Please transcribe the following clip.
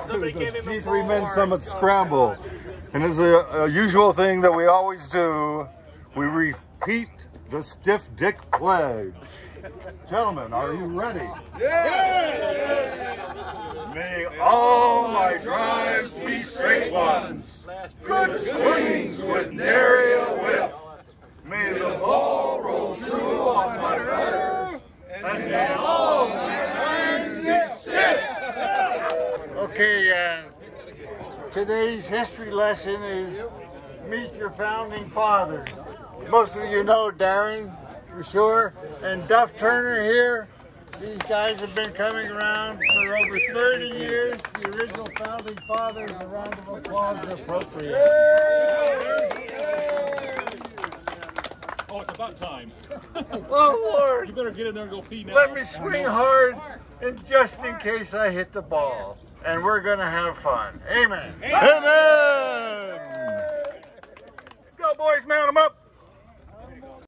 G3 Men's Summit Scramble. And as a usual thing that we always do, we repeat the Stiff Dick Pledge. Gentlemen, are you ready? Yes! May all my drives be straight ones, good swings with nary a whiff. May the ball roll true on my rudder, and may all my hands be stiff. Okay, today's history lesson is meet your founding fathers. Most of you know Darren, for sure, and Duff Turner here. These guys have been coming around for over 30 years. The original founding fathers. A round of applause is appropriate. Oh, it's about time. Oh, Lord. You better get in there and go pee now. Let me swing hard, and just in case I hit the ball. And we're going to have fun. Amen. Amen! Go, boys, mount them up.